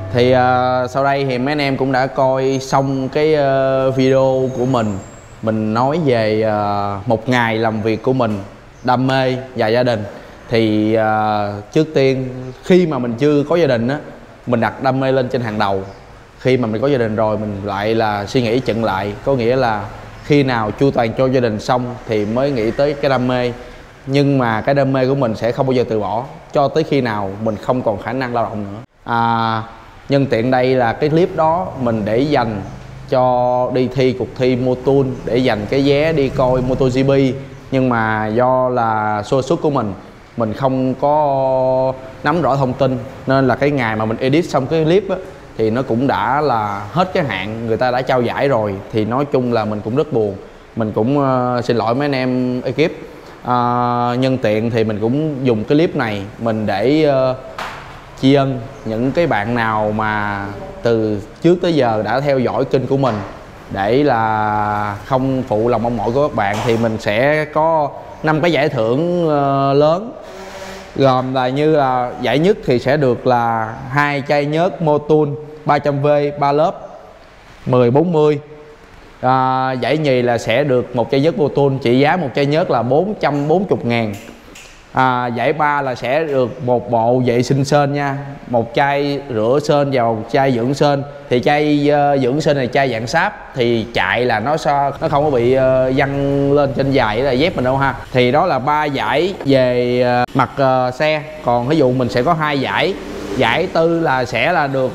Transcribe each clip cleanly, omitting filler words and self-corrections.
Thì sau đây thì mấy anh em cũng đã coi xong cái video của mình nói về một ngày làm việc của mình, đam mê và gia đình. Thì trước tiên khi mà mình chưa có gia đình á, mình đặt đam mê lên trên hàng đầu. Khi mà mình có gia đình rồi mình lại là suy nghĩ chững lại, có nghĩa là khi nào chu toàn cho gia đình xong thì mới nghĩ tới cái đam mê. Nhưng mà cái đam mê của mình sẽ không bao giờ từ bỏ cho tới khi nào mình không còn khả năng lao động nữa. Nhân tiện đây là cái clip đó mình để dành cho đi thi cuộc thi Motul, để dành cái vé đi coi MotoGP. Nhưng mà do là sơ suất của mình không có nắm rõ thông tin, nên là cái ngày mà mình edit xong cái clip á, thì nó cũng đã là hết cái hạn, người ta đã trao giải rồi. Thì nói chung là mình cũng rất buồn. Mình cũng xin lỗi mấy anh em ekip. Nhân tiện thì mình cũng dùng cái clip này mình để tri ân những cái bạn nào mà từ trước tới giờ đã theo dõi kênh của mình, để là không phụ lòng mong mỏi của các bạn. Thì mình sẽ có 5 cái giải thưởng lớn, gồm là như là giải nhất thì sẽ được là 2 chai nhớt Motul 300V 3 lớp 10-40. Giải nhì là sẽ được 1 chai nhớt Motul trị giá 1 chai nhớt là 440.000. Giải ba là sẽ được một bộ vệ sinh sên nha, 1 chai rửa sên và 1 chai dưỡng sên. Thì chai dưỡng sên này chai dạng sáp, thì chạy là nó không có bị văng lên trên giày là dép mình đâu ha. Thì đó là 3 giải về mặt xe. Còn ví dụ mình sẽ có 2 giải. Giải tư là sẽ là được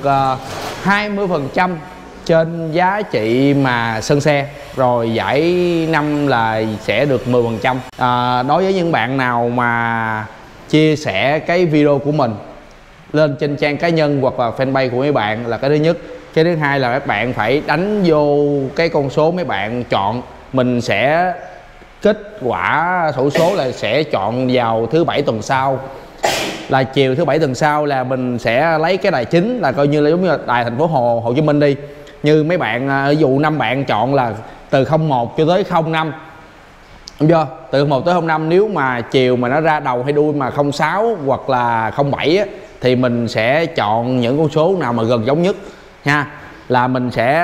20% trên giá trị mà sơn xe. Rồi giải 5 là sẽ được 10%. Đối với những bạn nào mà chia sẻ cái video của mình lên trên trang cá nhân hoặc là fanpage của mấy bạn là cái thứ nhất. Cái thứ hai là các bạn phải đánh vô cái con số mấy bạn chọn. Mình sẽ kết quả xổ số là sẽ chọn vào thứ 7 tuần sau, là chiều thứ 7 tuần sau là mình sẽ lấy cái đài chính, là coi như là giống như là đài thành phố Hồ Chí Minh đi. Như mấy bạn ví dụ 5 bạn chọn là từ 01 cho tới 05, đúng chưa? Từ 01 tới 05, nếu mà chiều mà nó ra đầu hay đuôi mà 06 hoặc là 07 á, thì mình sẽ chọn những con số nào mà gần giống nhất nha. Là mình sẽ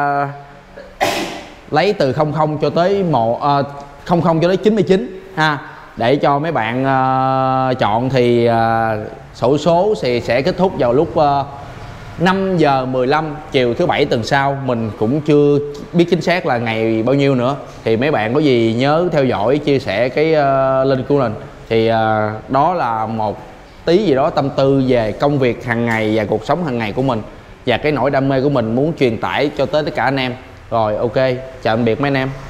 lấy từ 00 cho tới 00 cho tới 99 ha, để cho mấy bạn chọn. Thì xổ số thì sẽ kết thúc vào lúc 5 giờ 15 chiều thứ 7 tuần sau. Mình cũng chưa biết chính xác là ngày bao nhiêu nữa. Thì mấy bạn có gì nhớ theo dõi, chia sẻ cái link của mình. Thì đó là một tí gì đó tâm tư về công việc hàng ngày và cuộc sống hàng ngày của mình, và cái nỗi đam mê của mình muốn truyền tải cho tới tất cả anh em. Rồi ok, chào tạm biệt mấy anh em.